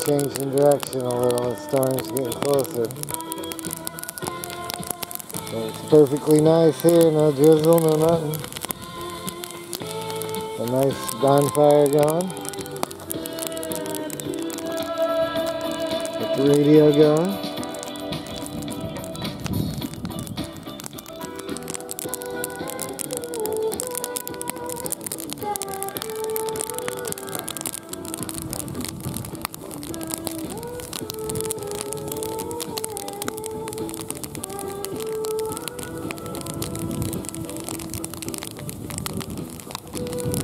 changing direction a little. The storm's getting closer. But it's perfectly nice here. No drizzle, no nothing. A nice bonfire going. Get the radio going.